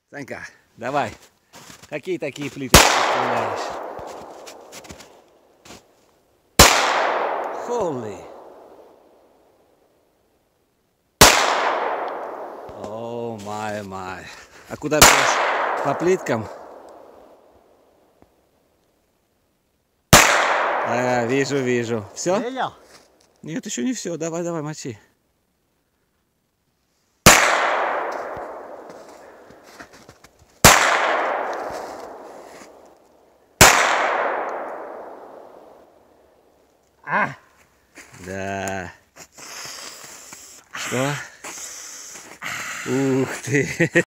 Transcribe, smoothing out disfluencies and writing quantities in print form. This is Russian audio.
Санька, давай. Какие такие плиты ты стреляешь? Holy. О, май. А куда бьешь? По плиткам? А, вижу. Все? Нет, еще не все. Давай, мочи. Да. Что? Ух ты.